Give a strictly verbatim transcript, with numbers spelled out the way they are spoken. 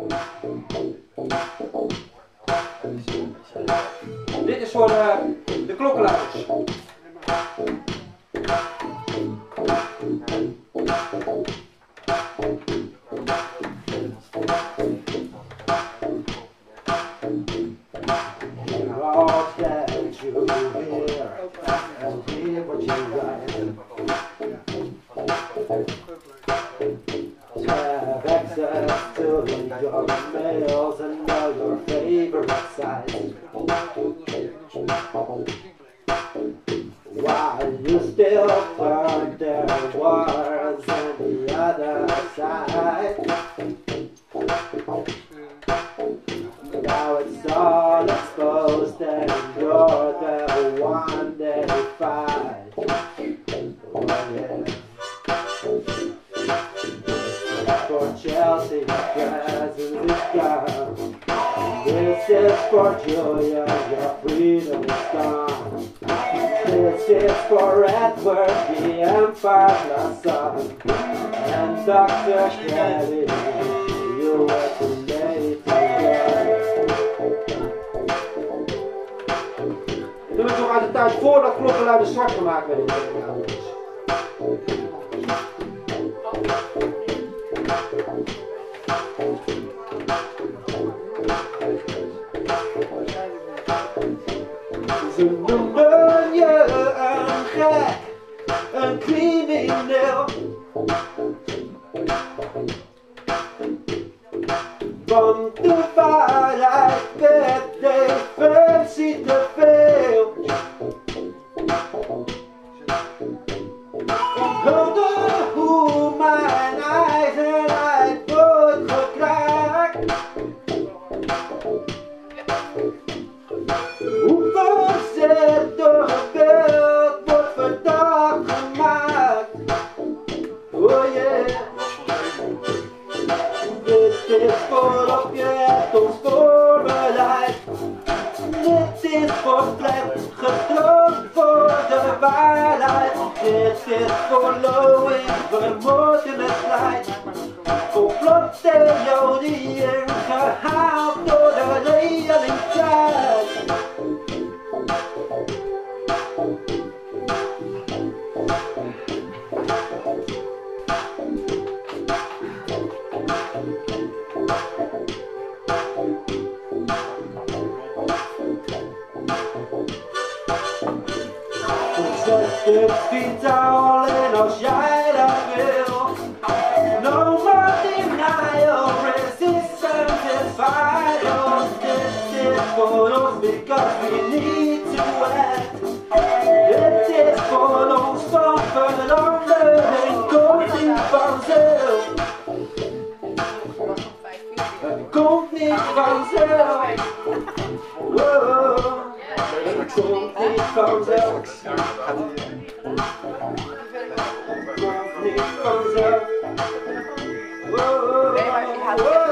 Dit is voor uh, de klokkenluiders. Have access to your mails and know your favorite sites. While you still burn their wars on the other side. Now it's all exposed and you're the one they fight. Oh, yeah. For Chelsea, presence is gone. This is for Julia, your freedom is gone. This is for Edward, the Empire's son. And Doctor Kelly, you were too late to Dit is nog uit de tijd voordat klokkenluiders zwart gemaakt werden. Ze noemen je een gek, een crimineel. Want de waarheid werd defensie te veel. Ik hoorde hoe mijn eigenheid wordt gekraakt. Hoe verzet door het beeld wordt verdacht gemaakt. Oh yeah. Dit is voorop je hebt ons voorbereid. Dit is voor vlek gedroomd voor de waarheid. Dit is verloren, vermoord in het strijd. Complottheorieën gehaald door de realiteit. Zet de fiets alleen als jij dat wil. No more denial, resistance is vital. This is for us because we need to act. Dit is voor ons van veranderen en komt niet vanzelf. Het komt niet vanzelf. Wow. Het komt niet vanzelf. Komt niet vanzelf. Wow.